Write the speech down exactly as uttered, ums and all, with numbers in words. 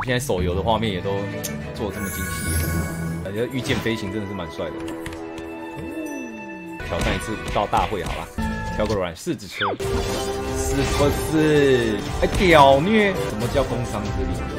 现在手游的画面也都做得这么精细，感觉御剑飞行真的是蛮帅的。挑战一次武道大会好啦，挑个软柿子车，是不是？哎、欸，屌虐！什么叫工商之力？